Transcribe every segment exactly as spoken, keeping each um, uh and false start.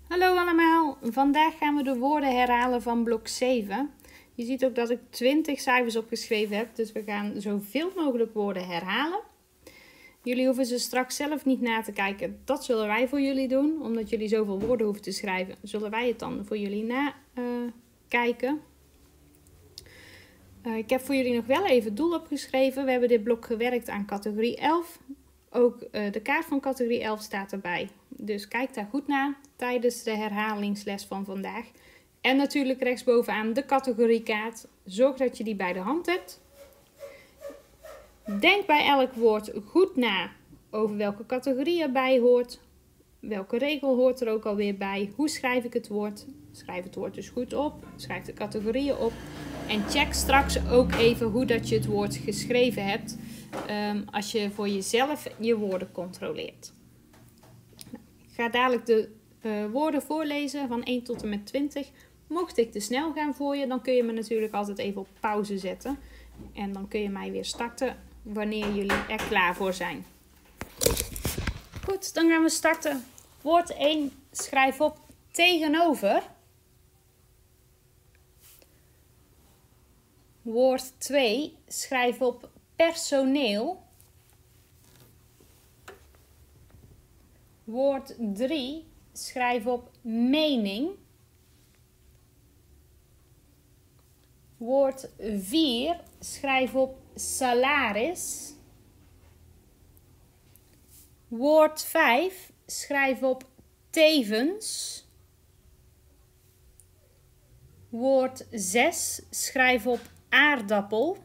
Hallo allemaal, vandaag gaan we de woorden herhalen van blok zeven. Je ziet ook dat ik twintig cijfers opgeschreven heb, dus we gaan zoveel mogelijk woorden herhalen. Jullie hoeven ze straks zelf niet na te kijken, dat zullen wij voor jullie doen. Omdat jullie zoveel woorden hoeven te schrijven, zullen wij het dan voor jullie nakijken. Uh, uh, ik heb voor jullie nog wel even het doel opgeschreven. We hebben dit blok gewerkt aan categorie elf. Ook uh, de kaart van categorie elf staat erbij. Dus kijk daar goed naar tijdens de herhalingsles van vandaag. En natuurlijk rechtsbovenaan de categoriekaart. Zorg dat je die bij de hand hebt. Denk bij elk woord goed na over welke categorie erbij hoort. Welke regel hoort er ook alweer bij? Hoe schrijf ik het woord? Schrijf het woord dus goed op. Schrijf de categorieën op. En check straks ook even hoe dat je het woord geschreven hebt. Um, als je voor jezelf je woorden controleert. Nou, ik ga dadelijk de uh, woorden voorlezen van één tot en met twintig. Mocht ik te snel gaan voor je, dan kun je me natuurlijk altijd even op pauze zetten. En dan kun je mij weer starten wanneer jullie er klaar voor zijn. Goed, dan gaan we starten. Woord één, schrijf op tegenover. Woord twee, schrijf op personeel. Woord drie, schrijf op mening. Woord vier, schrijf op salaris. Woord vijf, schrijf op tevens. Woord zes, schrijf op aardappel.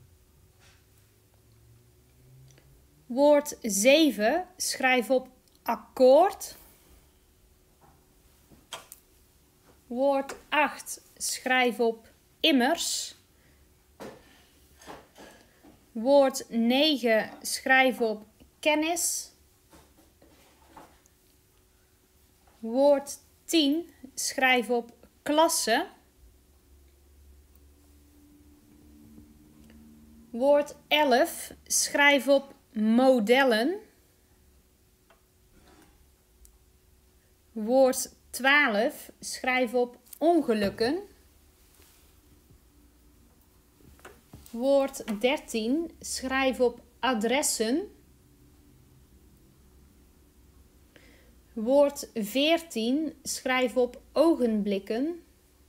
Woord zeven, schrijf op akkoord. Woord acht, schrijf op immers. Woord negen, schrijf op kennis. Woord tien, schrijf op klasse. Woord elf, schrijf op modellen. Woord twaalf, schrijf op ongelukken. Woord dertien, schrijf op adressen. Woord veertien, schrijf op ogenblikken.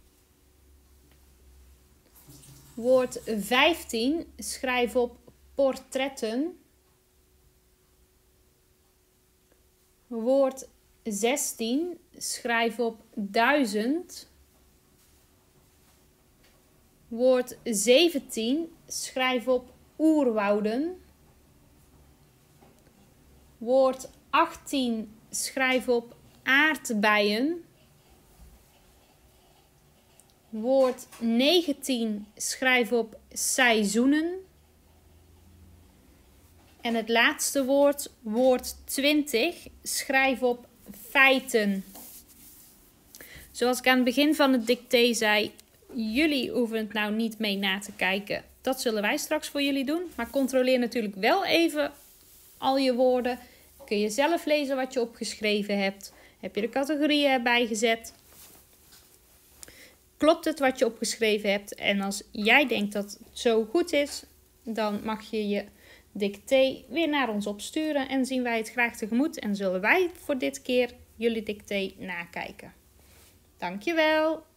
Woord vijftien, schrijf op portretten. Woord zestien, schrijf op duizend. Woord zeventien, schrijf op oerwouden. Woord achttien, schrijf op aardbeien. Woord negentien, schrijf op seizoenen. En het laatste woord, woord twintig, schrijf op feiten. Zoals ik aan het begin van het dicté zei, jullie hoeven het nou niet mee na te kijken. Dat zullen wij straks voor jullie doen. Maar controleer natuurlijk wel even al je woorden. Kun je zelf lezen wat je opgeschreven hebt. Heb je de categorieën erbij gezet? Klopt het wat je opgeschreven hebt? En als jij denkt dat het zo goed is, dan mag je je dicté weer naar ons opsturen. En zien wij het graag tegemoet. En zullen wij voor dit keer jullie dicté nakijken. Dankjewel!